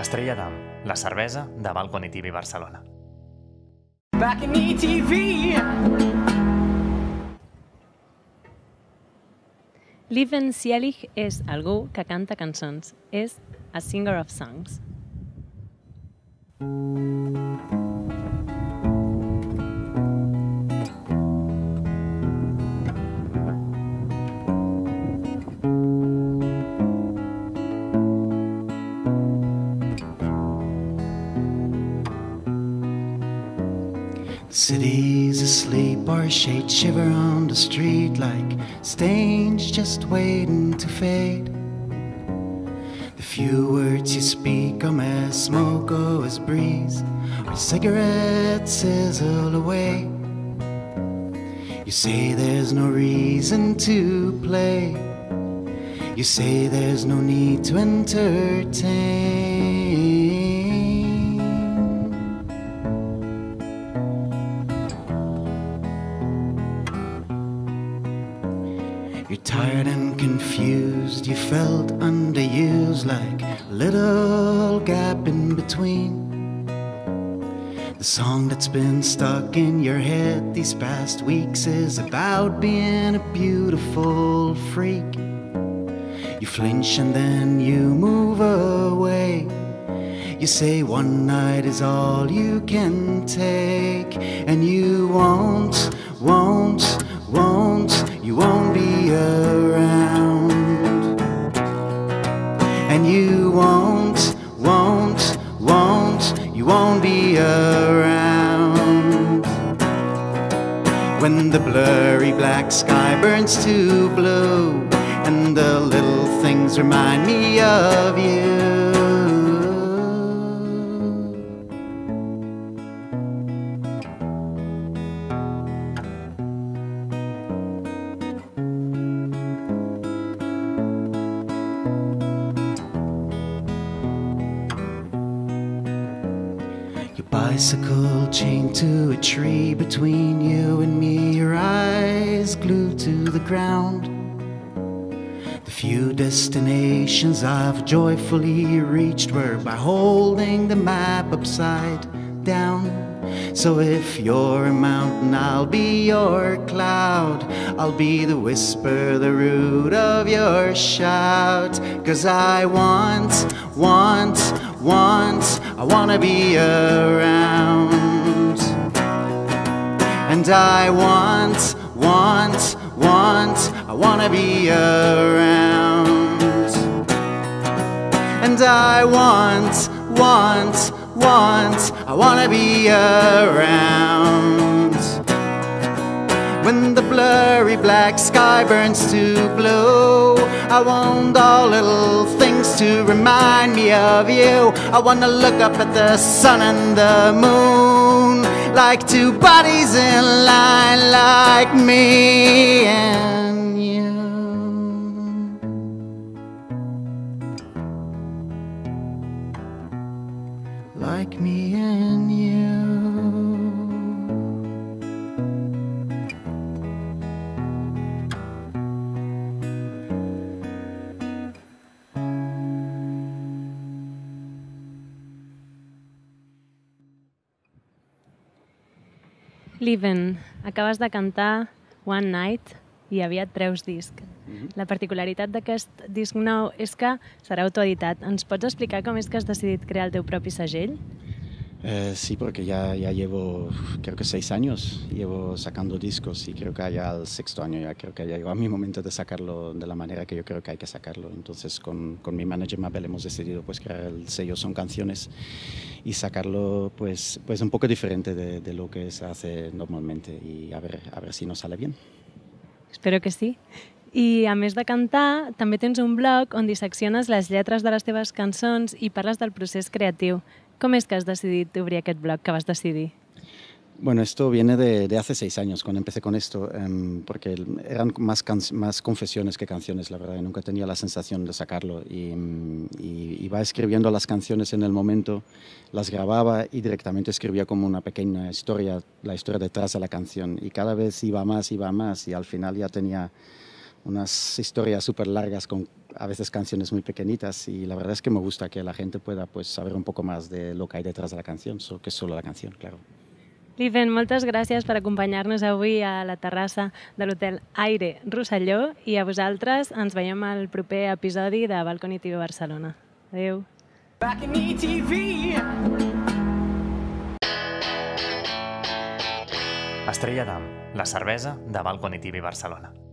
Estrella d'Am, la cervesa de Balcony TV Barcelona. Balcony TV. Lieven Sielig és algú que canta cançons. És a singer of songs. The city's asleep or a shade shiver on the street like stains just waiting to fade. The few words you speak come as smoke or as breeze or cigarettes sizzle away. You say there's no reason to play. You say there's no need to entertain. You're tired and confused, you felt underused like a little gap in between. The song that's been stuck in your head these past weeks is about being a beautiful freak. You flinch and then you move away. You say one night is all you can take, and you won't, you won't be around. And you won't, you won't be around. When the blurry black sky burns to blue and the little things remind me of you. Bicycle chained to a tree between you and me, your eyes glued to the ground. The few destinations I've joyfully reached were by holding the map upside down. So if you're a mountain, I'll be your cloud. I'll be the whisper, the root of your shout. 'Cause I want, I wanna be around. And I want, I wanna be around. And I want, I wanna be around. When the blurry black sky burns to blue, I want all little things to remind me of you. I wanna look up at the sun and the moon like two bodies in line, like me and you. Like me and you. Lieven, acabes de cantar One Night i aviat treus disc. La particularitat d'aquest disc nou és que serà autoeditat. Ens pots explicar com és que has decidit crear el teu propi segell? Sí, porque ya llevo, creo que 6 años, llevo sacando discos y creo que ya al 6º año ya creo que ya llegó mi momento de sacarlo de la manera que yo creo que hay que sacarlo. Entonces con mi manager Mabel hemos decidido pues crear el sello Son Canciones y sacarlo pues un poco diferente de lo que se hace normalmente y a ver si nos sale bien. Espero que sí. I a més de cantar, també tens un blog on dissecciones les lletres de les teves cançons i parles del procés creatiu. Com és que has decidit obrir aquest blog que vas decidir? Bueno, esto viene de hace 6 años, cuando empecé con esto, porque eran más confesiones que canciones, la verdad, y nunca tenía la sensación de sacarlo. Y iba escribiendo las canciones en el momento, las grababa y directamente escribía como una pequeña historia, la historia detrás de la canción. Y cada vez iba más, y al final ya tenía unas historias súper largas con a veces canciones muy pequeñitas, y la verdad es que me gusta que la gente pueda pues saber un poco más de lo que hay detrás de la canción, que es solo la canción, claro. Liven, moltes gràcies per acompanyar-nos avui a la terrassa de l'Hotel Aire Rosselló, i a vosaltres ens veiem al proper episodi de Balcony TV Barcelona. Adéu. Back in ETV. Estrella d'Am, la cervesa de Balcony TV Barcelona.